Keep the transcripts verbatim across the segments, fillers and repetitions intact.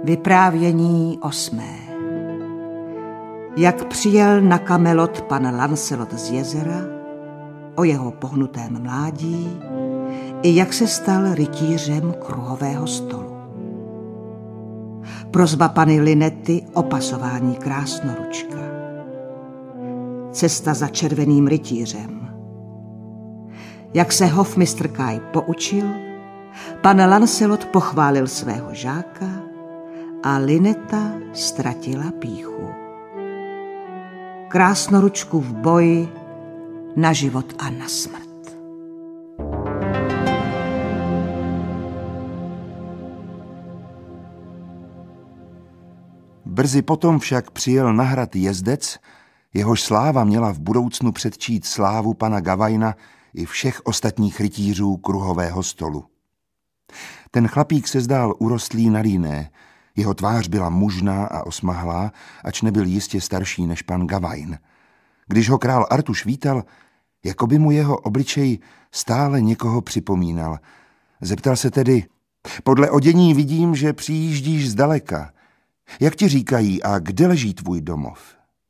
Vyprávění osmé. Jak přijel na Kamelot pan Lancelot z Jezera, o jeho pohnutém mládí, i jak se stal rytířem kruhového stolu. Prosba Panny Linety o pasování Krásnoručka. Cesta za červeným rytířem. Jak se hofmistr Kaj poučil, pan Lancelot pochválil svého žáka a Lineta ztratila pýchu. Krásnoručku v boji na život a na smrt. Brzy potom však přijel na hrad jezdec, jehož sláva měla v budoucnu předčít slávu pana Gavajna i všech ostatních rytířů kruhového stolu. Ten chlapík se zdál urostlý na líné, jeho tvář byla mužná a osmahlá, ač nebyl jistě starší než pan Gavajn. Když ho král Artuš vítal, jako by mu jeho obličej stále někoho připomínal. Zeptal se tedy: podle odění vidím, že přijíždíš zdaleka. Jak ti říkají a kde leží tvůj domov?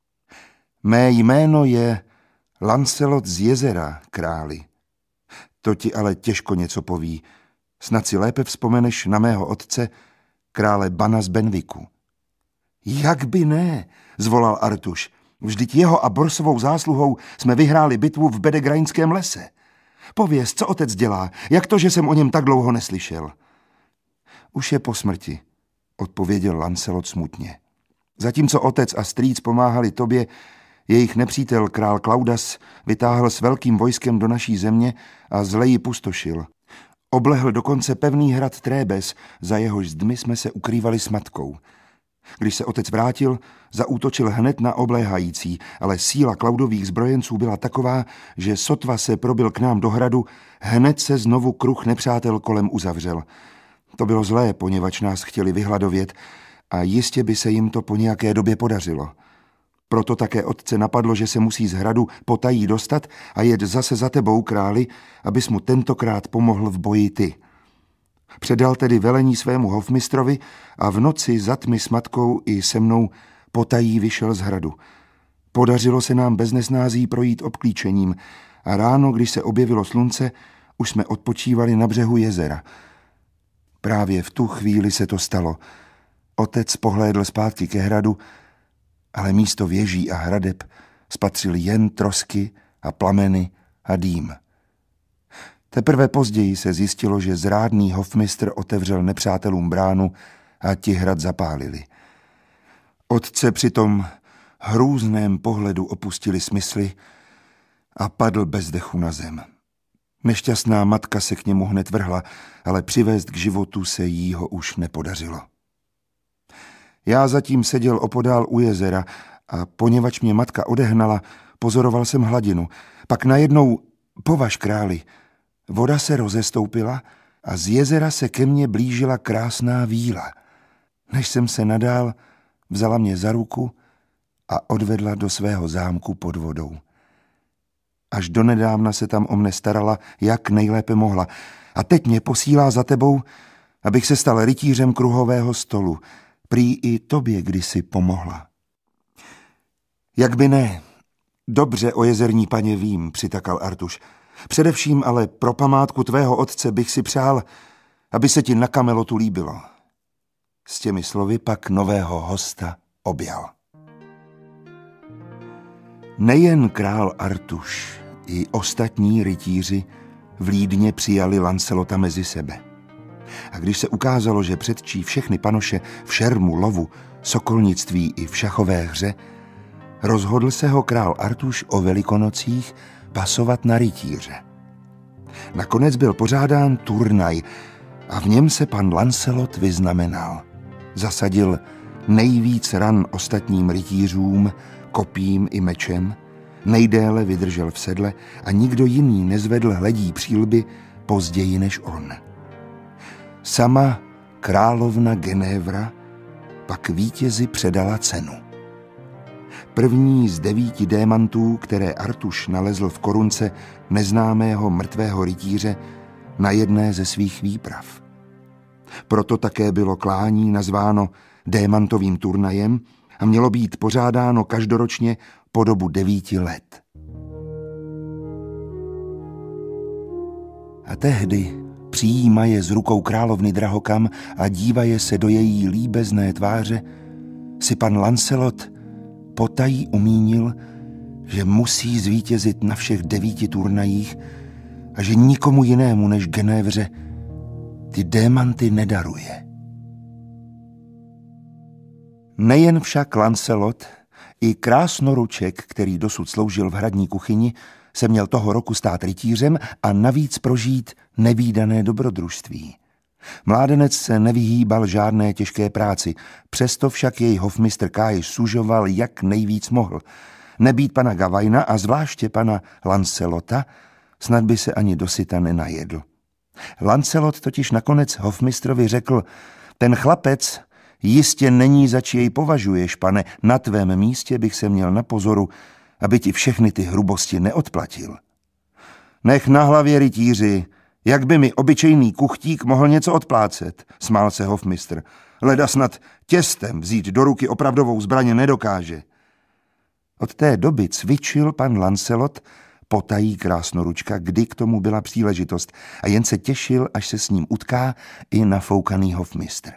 Mé jméno je Lancelot z Jezera, králi. To ti ale těžko něco poví. Snad si lépe vzpomeneš na mého otce, krále Bana z Benviku. Jak by ne, zvolal Artuš. Vždyť jeho a Borsovou zásluhou jsme vyhráli bitvu v Bedegrainském lese. Pověz, co otec dělá, jak to, že jsem o něm tak dlouho neslyšel? Už je po smrti, odpověděl Lancelot smutně. Zatímco otec a strýc pomáhali tobě, jejich nepřítel král Klaudas vytáhl s velkým vojskem do naší země a zle ji pustošil. Oblehl dokonce pevný hrad Trébes, za jehož zdmi jsme se ukrývali s matkou. Když se otec vrátil, zaútočil hned na obléhající, ale síla Klaudových zbrojenců byla taková, že sotva se probil k nám do hradu, hned se znovu kruh nepřátel kolem uzavřel. To bylo zlé, poněvadž nás chtěli vyhladovět a jistě by se jim to po nějaké době podařilo. Proto také otce napadlo, že se musí z hradu potají dostat a jet zase za tebou, králi, abys mu tentokrát pomohl v boji ty. Předal tedy velení svému hofmistrovi a v noci za tmy s matkou i se mnou potají vyšel z hradu. Podařilo se nám bez nesnází projít obklíčením a ráno, když se objevilo slunce, už jsme odpočívali na břehu jezera. Právě v tu chvíli se to stalo. Otec pohlédl zpátky ke hradu, ale místo věží a hradeb spatřil jen trosky a plameny a dým. Teprve později se zjistilo, že zrádný hofmistr otevřel nepřátelům bránu a ti hrad zapálili. Otce při tom hrůzném pohledu opustili smysly a padl bez dechu na zem. Nešťastná matka se k němu hned vrhla, ale přivést k životu se jí ho už nepodařilo. Já zatím seděl opodál u jezera a poněvadž mě matka odehnala, pozoroval jsem hladinu. Pak najednou, považ králi, voda se rozestoupila a z jezera se ke mně blížila krásná víla. Než jsem se nadál, vzala mě za ruku a odvedla do svého zámku pod vodou. Až donedávna se tam o mne starala, jak nejlépe mohla. A teď mě posílá za tebou, abych se stal rytířem kruhového stolu. Prý i tobě kdysi pomohla. Jak by ne? Dobře o jezerní paně vím, přitakal Artuš. Především ale pro památku tvého otce bych si přál, aby se ti na Kamelotu líbilo. S těmi slovy pak nového hosta objal. Nejen král Artuš, i ostatní rytíři v Lídně přijali Lancelota mezi sebe. A když se ukázalo, že předčí všechny panoše v šermu, lovu, sokolnictví i v šachové hře, rozhodl se ho král Artuš o Velikonocích pasovat na rytíře. Nakonec byl pořádán turnaj a v něm se pan Lancelot vyznamenal. Zasadil nejvíc ran ostatním rytířům, kopím i mečem, nejdéle vydržel v sedle a nikdo jiný nezvedl hledí přílby později než on. Sama královna Genévra pak vítězi předala cenu. První z devíti démantů, které Artuš nalezl v korunce neznámého mrtvého rytíře na jedné ze svých výprav. Proto také bylo klání nazváno démantovým turnajem a mělo být pořádáno každoročně po dobu devíti let. A tehdy přijímaje z rukou královny drahokam a dívaje se do její líbezné tváře, si pan Lancelot potají umínil, že musí zvítězit na všech devíti turnajích a že nikomu jinému než Genévře ty démanty nedaruje. Nejen však Lancelot, i Krásnoruček, který dosud sloužil v hradní kuchyni, se měl toho roku stát rytířem a navíc prožít nevídané dobrodružství. Mládenec se nevyhýbal žádné těžké práci, přesto však jej hofmistr Kaj sužoval jak nejvíc mohl. Nebýt pana Gavajna a zvláště pana Lancelota, snad by se ani dosyta nenajedl. Lancelot totiž nakonec hofmistrovi řekl: ten chlapec jistě není, zač jej považuješ, pane, na tvém místě bych se měl na pozoru, aby ti všechny ty hrubosti neodplatil. Nech na hlavě, rytíři, jak by mi obyčejný kuchtík mohl něco odplácet, smál se hofmistr. Leda snad těstem vzít do ruky opravdovou zbraně nedokáže. Od té doby cvičil pan Lancelot, potají Krásnoručka, kdy k tomu byla příležitost, a jen se těšil, až se s ním utká i nafoukaný hofmistr.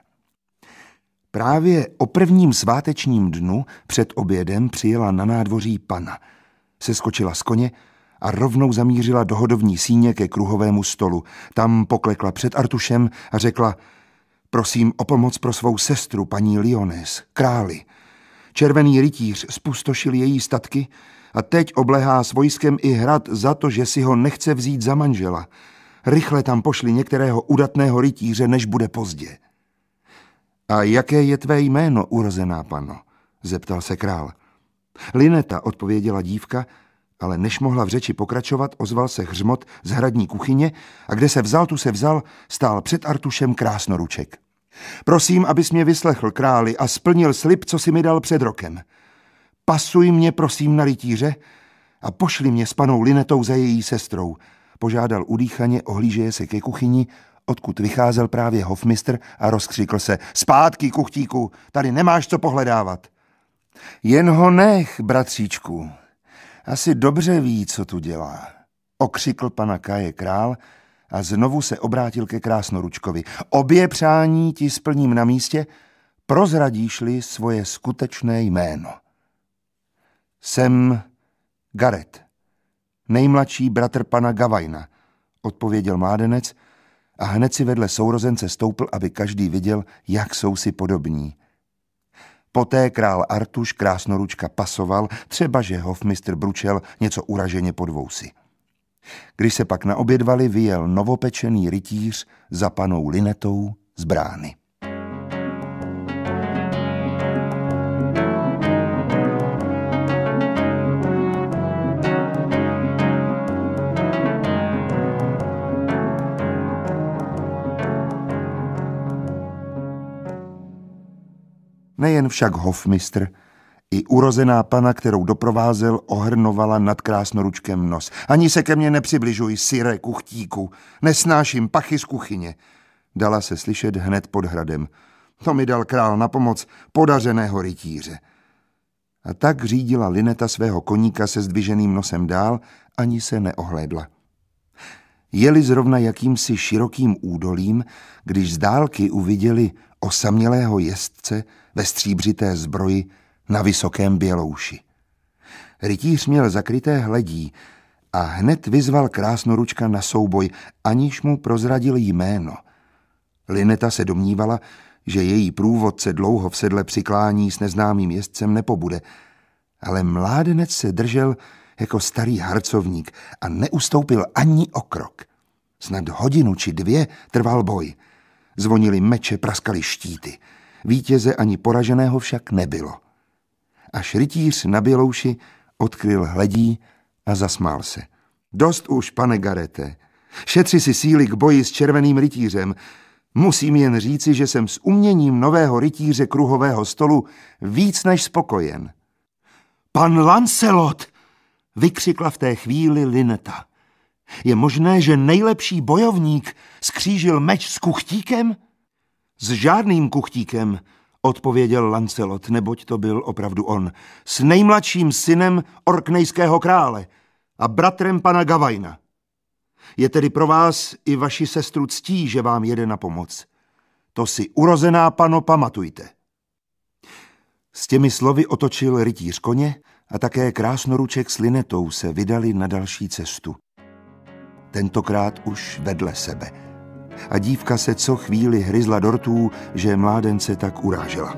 Právě o prvním svátečním dnu před obědem přijela na nádvoří pana. Seskočila z koně a rovnou zamířila do hodovní síně ke kruhovému stolu. Tam poklekla před Artušem a řekla: prosím o pomoc pro svou sestru, paní Lyonesse, králi. Červený rytíř spustošil její statky a teď obléhá s vojskem i hrad za to, že si ho nechce vzít za manžela. Rychle tam pošli některého udatného rytíře, než bude pozdě. A jaké je tvé jméno, urozená panno? Zeptal se král. Lineta, odpověděla dívka, ale než mohla v řeči pokračovat, ozval se hřmot z hradní kuchyně a kde se vzal, tu se vzal, stál před Artušem Krásnoruček. Prosím, abys mě vyslechl, králi, a splnil slib, co si mi dal před rokem. Pasuj mě, prosím, na rytíře a pošli mě s panou Linetou za její sestrou, požádal udýchaně, ohlížeje se ke kuchyni, odkud vycházel právě hofmistr, a rozkřikl se: zpátky, kuchtíku, tady nemáš co pohledávat. Jen ho nech, bratříčku, asi dobře ví, co tu dělá, okřikl pana Kaje král a znovu se obrátil ke Krásnoručkovi. Obě přání ti splním na místě, prozradíš-li svoje skutečné jméno. Jsem Garet, nejmladší bratr pana Gavajna, odpověděl mládenec a hned si vedle sourozence stoupl, aby každý viděl, jak jsou si podobní. Poté král Artuš Krásnoručka pasoval, třeba že hofmistr bručel něco uraženě pod vousy. Když se pak naobědvali, vyjel novopečený rytíř za panou Linetou z brány. Nejen však hofmistr, i urozená pana, kterou doprovázel, ohrnovala nad Krásnoručkem nos. Ani se ke mně nepřibližuj, syre, kuchtíku, nesnáším pachy z kuchyně, dala se slyšet hned pod hradem. To mi dal král na pomoc podařeného rytíře. A tak řídila Lineta svého koníka se zdviženým nosem dál, ani se neohlédla. Jeli zrovna jakýmsi širokým údolím, když z dálky uviděli osamělého jezdce ve stříbřité zbroji na vysokém bělouši. Rytíř měl zakryté hledí a hned vyzval Krásnoručka na souboj, aniž mu prozradil jméno. Lineta se domnívala, že její průvodce dlouho v sedle přiklání s neznámým jezdcem nepobude, ale mládenec se držel jako starý harcovník a neustoupil ani o krok. Snad hodinu či dvě trval boj. Zvonily meče, praskaly štíty. Vítěze ani poraženého však nebylo. Až rytíř na bělouši odkryl hledí a zasmál se. Dost už, pane Garete. Šetři si síly k boji s červeným rytířem. Musím jen říci, že jsem s uměním nového rytíře kruhového stolu víc než spokojen. Pan Lancelot, vykřikla v té chvíli Lineta. Je možné, že nejlepší bojovník skřížil meč s kuchtíkem? S žádným kuchtíkem, odpověděl Lancelot, neboť to byl opravdu on, s nejmladším synem orknejského krále a bratrem pana Gavajna. Je tedy pro vás i vaši sestru ctí, že vám jede na pomoc. To si, urozená pano, pamatujte. S těmi slovy otočil rytíř koně a také Krásnoruček s Linetou se vydali na další cestu. Tentokrát už vedle sebe. A dívka se co chvíli hryzla do rtů, že mládence tak urážela.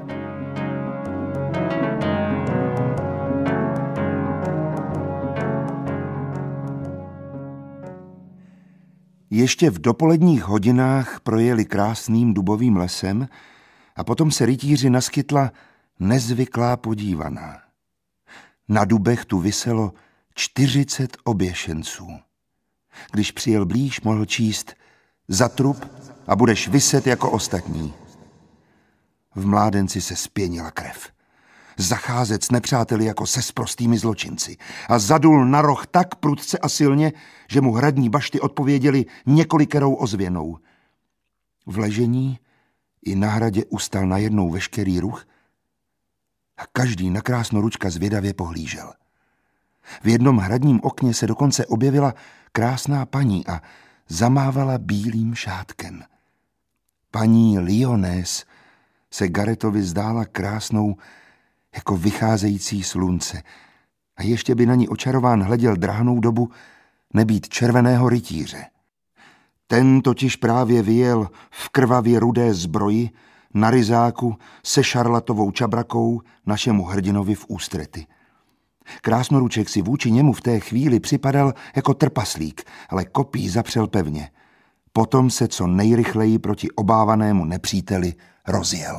Ještě v dopoledních hodinách projeli krásným dubovým lesem a potom se rytíři naskytla nezvyklá podívaná. Na dubech tu viselo čtyřicet oběšenců. Když přijel blíž, mohl číst: zatrup a budeš viset jako ostatní. V mládenci se spěnila krev. Zacházet s nepřáteli jako se sprostými zločinci. A zadul na roh tak prudce a silně, že mu hradní bašty odpověděli několikerou ozvěnou. V ležení i na hradě ustal najednou veškerý ruch a každý na Krásnoručka zvědavě pohlížel. V jednom hradním okně se dokonce objevila krásná paní a zamávala bílým šátkem. Paní Lyonesse se Garetovi zdála krásnou jako vycházející slunce a ještě by na ní očarován hleděl drahnou dobu nebýt červeného rytíře. Ten totiž právě vyjel v krvavě rudé zbroji na ryzáku se šarlatovou čabrakou našemu hrdinovi v ústrety. Krásnoruček si vůči němu v té chvíli připadal jako trpaslík, ale kopí zapřel pevně. Potom se co nejrychleji proti obávanému nepříteli rozjel.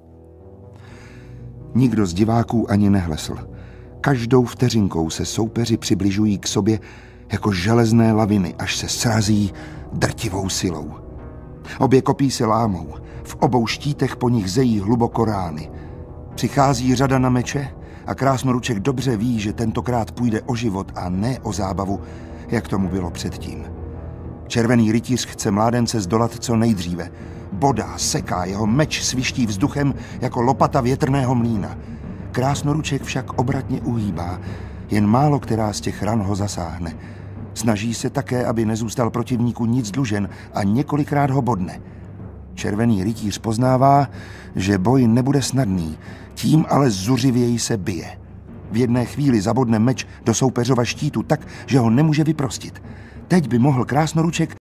Nikdo z diváků ani nehlesl. Každou vteřinkou se soupeři přibližují k sobě jako železné laviny, až se srazí drtivou silou. Obě kopí se lámou, v obou štítech po nich zejí hluboko rány. Přichází řada na meče a Krásnoruček dobře ví, že tentokrát půjde o život a ne o zábavu, jak tomu bylo předtím. Červený rytíř chce mládence zdolat co nejdříve. Bodá, seká, jeho meč sviští vzduchem jako lopata větrného mlýna. Krásnoruček však obratně uhýbá, jen málo která z těch ran ho zasáhne. Snaží se také, aby nezůstal protivníku nic dlužen a několikrát ho bodne. Červený rytíř poznává, že boj nebude snadný, tím ale zuřivěji se bije. V jedné chvíli zabodne meč do soupeřova štítu tak, že ho nemůže vyprostit. Teď by mohl Krásnoruček